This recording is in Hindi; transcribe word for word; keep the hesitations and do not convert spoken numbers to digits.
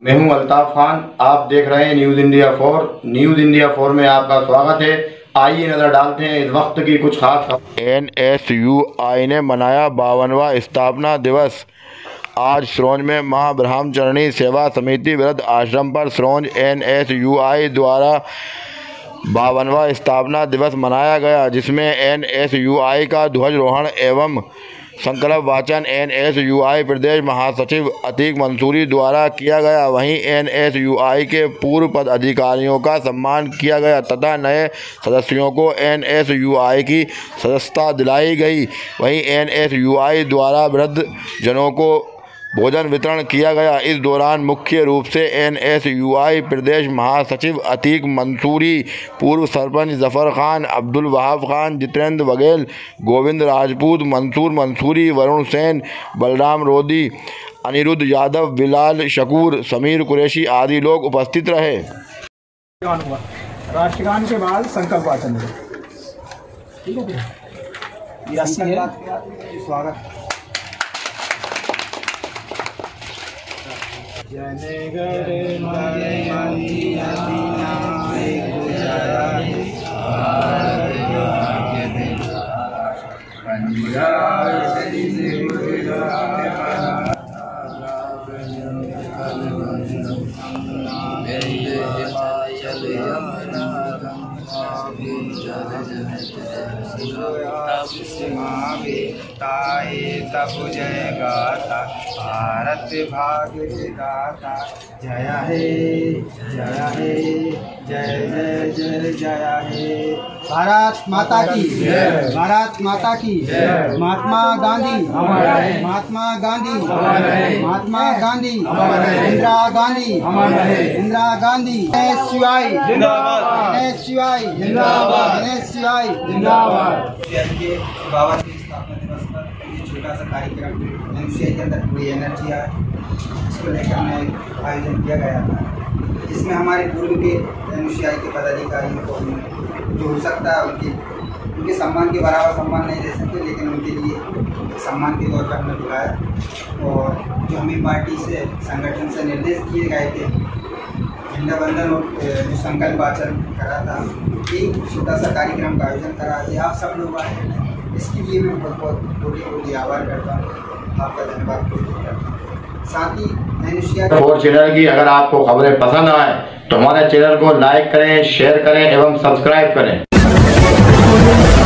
मैं हूं अल्ताफ खान। आप देख रहे हैं News India four. News India four में आपका स्वागत है। आइए नज़र डालते हैं इस वक्त की कुछ खास खबरें। एन एस यू आई ने मनाया बावनवां स्थापना दिवस। आज सिरोंज में मां ब्रह्मचरणी सेवा समिति वृद्ध आश्रम पर Sironj N S U I द्वारा बावनवां स्थापना दिवस मनाया गया, जिसमें एन एस यू आई का ध्वजारोहण एवं संकल्प वाचन एन एस यू आई प्रदेश महासचिव अतीक मंसूरी द्वारा किया गया। वहीं एन एस यू आई के पूर्व पदाधिकारियों का सम्मान किया गया तथा नए सदस्यों को एन एस यू आई की सदस्यता दिलाई गई। वहीं एन एस यू आई द्वारा वृद्ध जनों को भोजन वितरण किया गया। इस दौरान मुख्य रूप से एन एस यू आई प्रदेश महासचिव अतीक मंसूरी, पूर्व सरपंच जफर खान, अब्दुल वहाब खान, जितेंद्र बघेल, गोविंद राजपूत, मंसूर मंसूरी, वरुण सेन, बलराम रोधी, अनिरुद्ध यादव, बिलाल शकूर, समीर कुरैशी आदि लोग उपस्थित रहे। राष्ट्रगान के बाद संकल्प वाचन। ठीक है, स्वागत। जनगण मन ताए तब जय गाता भारत भाग्य विधाता। जय हे जय हे जय जय जय जय हे। भारत माता की जय, भारत माता की जय। महात्मा गांधी अमर रहे, महात्मा गांधी अमर रहे, महात्मा गांधी अमर रहे, इंदिरा गांधी अमर रहे, Indira Gandhi. N S U I जिंदाबाद, एन एस यू आई जिंदाबाद, एन एस यू आई जिंदाबाद। छोटा सा कार्यक्रम एन सी आई के अंदर पूरी एनर्जी है, इसको लेकर हमें आयोजन किया गया था, जिसमें हमारे पूर्व के एन सी आई के पदाधिकारियों को जो हो सकता है उनके उनके सम्मान के बराबर सम्मान नहीं दे सकते, लेकिन उनके लिए सम्मान के तौर पर हमने बुलाया। और जो हमें पार्टी से संगठन से निर्देश किए गए थे, झंडा बंधन और जो संकल्प वाचन करा था, एक छोटा सा कार्यक्रम का आयोजन करा है। आप सब लोग आए हैं, इसके लिए मैं बहुत बहुत कोटि कोटि आभार करता हूँ, आपका धन्यवाद करता हूँ। साथ ही एशिया फोर चैनल की अगर आपको खबरें पसंद आए तो हमारे चैनल को लाइक करें, शेयर करें एवं सब्सक्राइब करें।